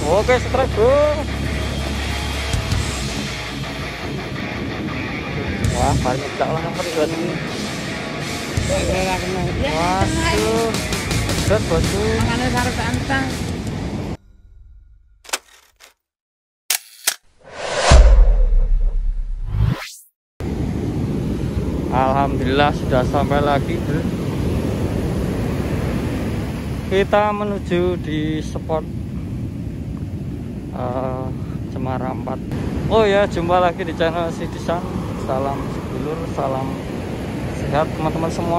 Oke, strike bro. Wah, banyak tak lah nomor buat ini. Waduh, berat bosku. Makanya harus antang. Alhamdulillah sudah sampai lagi bro. Kita menuju di spot Cemara 4. Oh ya, jumpa lagi di channel Sidisan. Salam sedulur, salam sehat teman-teman semua.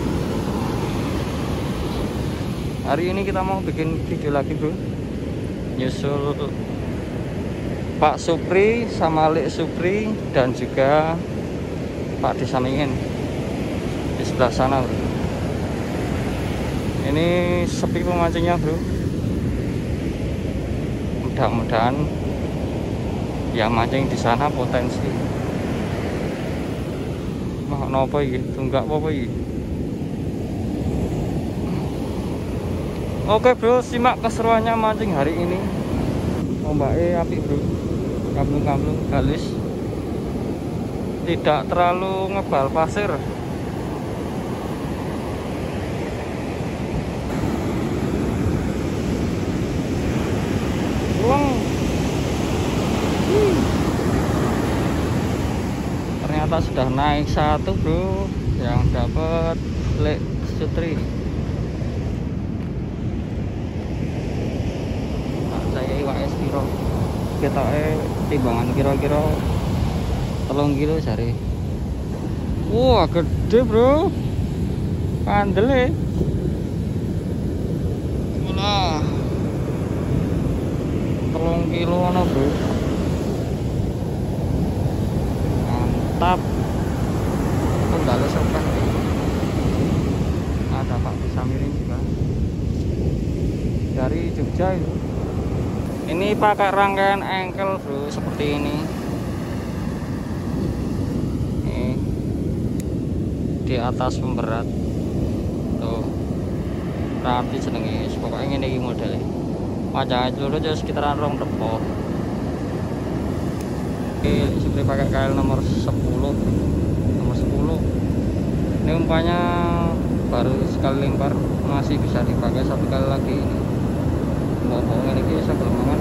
Hari ini kita mau bikin video lagi bro, nyusul Pak Supri sama Lek Supri dan juga Pak Disamingin di sebelah sana bro. Ini sepi pemancingnya bro. Mudah-mudahan yang mancing di sana potensi. Mau nopo iki? Tunggak apa iki? Oke bro, simak keseruannya mancing hari ini. Ombaknya apik bro, kamlung-kamlung, halus, tidak terlalu ngebal pasir. Ternyata sudah naik satu bro, yang dapat Lek Sutri. Saya iwak piro kita timbangan kira-kira 3 kilo jari. Wah gede bro, kandel malah 3 kilo no bro, mantap. Tunggal sopan, ada Pak Disamirin juga dari Jogja itu. Ini pakai rangkaian engkel bro, seperti ini. Di atas pemberat tuh rapi jenenge, pokoknya ini modelnya wajah dulu aja sekitaran rong depo. Ini seperti pakai kail nomor 10. Ini umpannya baru sekali lempar, masih bisa dipakai 1 kali lagi. Bohong ini saya belum aman.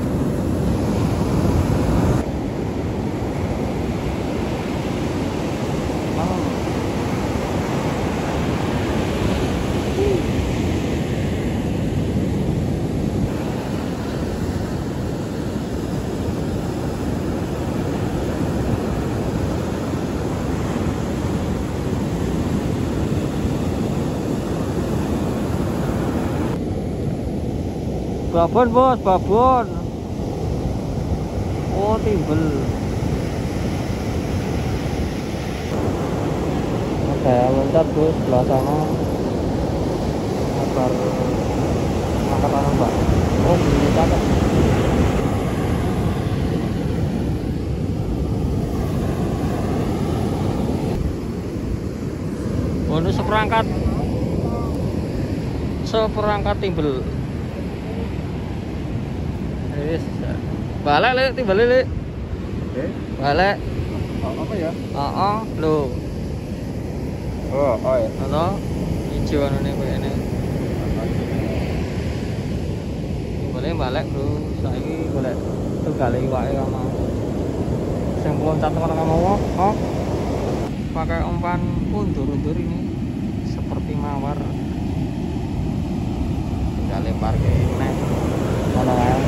Babon bos, babon. Oh timbel. Ada loncat bos sebelah sana. Agar angkat tangan mbak. Oh belum catat. Bonus seperangkat timbel. Balik lek, timbal lek. Balik. Apa ya? Lho. Oh ya. Halo. Ijo anune koyo ngene. Boleh balik, bro. Saiki golek tunggal iwake sama. Sing loncat teman-teman mau, pakai umpan undur-undur ini seperti mawar. Tinggal lempar ke nek. Ono ae.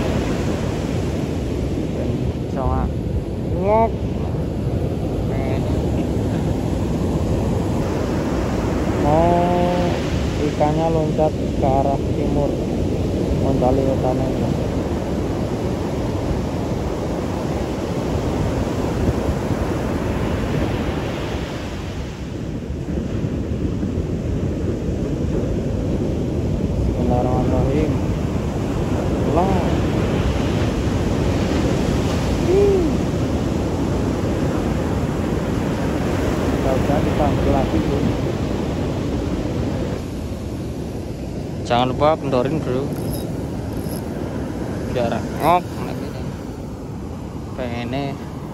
Sama ngok mau ikannya loncat ke arah timur, mondali utama. Bismillahirrahmanirrahim. Pulang. Dipanggil lagi bro. Jangan lupa kendorin bro. jarak ngop pengennya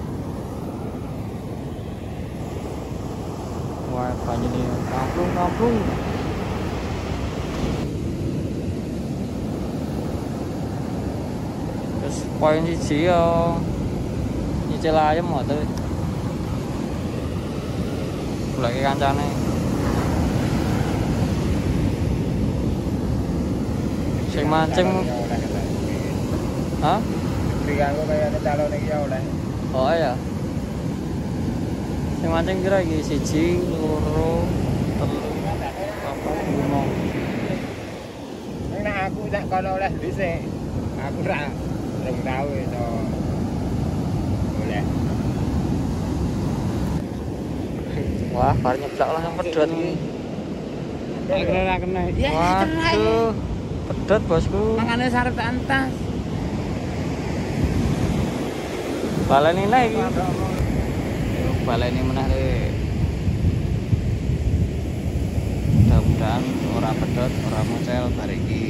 wah banyak nih kampung terus poin siji yo nyicil ayam tuh lagi kancane sing mancing hah? Berikan kayaknya calon iki ya oleh. Oh ya. Sing mancing kira iki 1, 2, 3, 4, 5. Nek aku tak kono oleh dhisik. Aku ra rong tau iso oleh. Wah, bar nyeblak lah pedhot iki. Tak kira kena. Ya, waduh. Pedhot bosku. mangane sarep antas. Baleni neh iki. Baleni meneh le. Mudah-mudahan ora pedhot, ora mocel bar iki.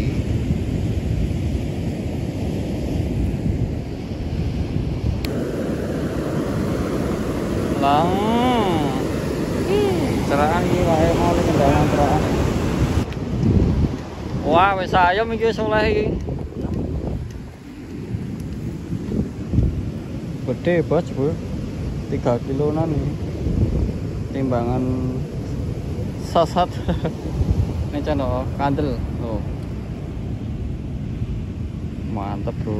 Lang. Cerakan iki wae mau kendhangan cerakan. Wah, wis ayam iki wis oleh iki. Gede bos bro, 3 kiloan nih timbangan sasat ini channel kandel loh mantap bro.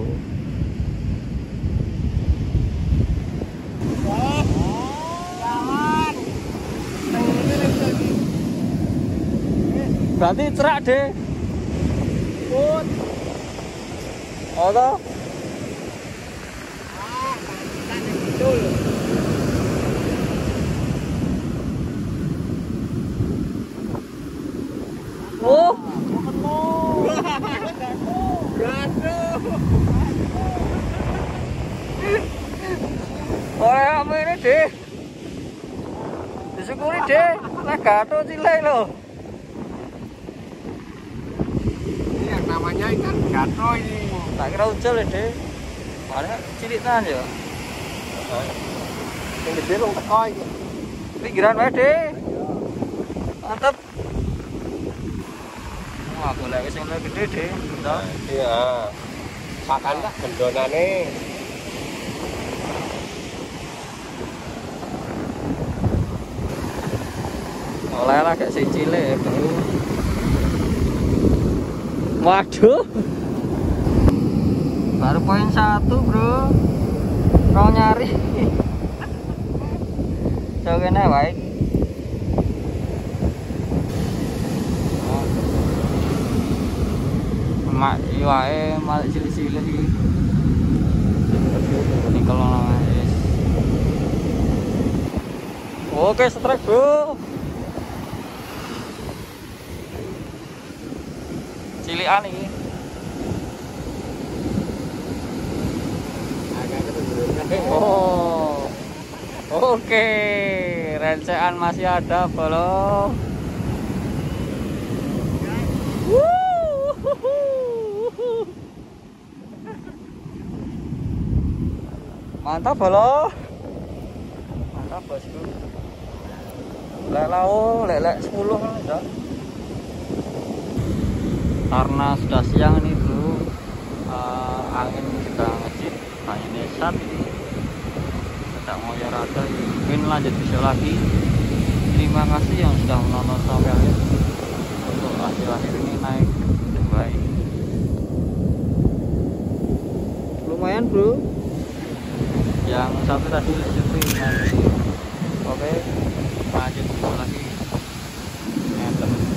Berarti cerak deh oh toh. Oh, oh, ini deh, disyukuri deh, lah gato cilek loh. Ini yang namanya ikan gato ini. Tak kira ucel deh, ada cilik tan ya. Yang gede lo teko iki. Pinggiran wae deh, mantap. Wah, golek sing gede deh, toh. Iya. Pakan tak gendonane. Oleh lah kayak sing cilik bro. Waduh. Baru poin 1 bro. Kau nyari. Coba kene wae. Mak wae malik cilik-cilik iki. Ini kalau guys. Oke, strike bro. Cilikan iki. Oh. Oke, rencean masih ada, bolo. Mantap, bolo. Mantap, bosku. Lek lau, lek 10 ya. Karena sudah siang ini bro, angin juga ngecit, anginnya sat ini tidak mau ya rada, mungkin lanjut besok lagi. Terima kasih yang sudah menonton sampai akhir. Untuk hasil-hasil ini naik baik, lumayan bro. Yang satu tadi Supri nanti. Oke, lanjut besok lagi.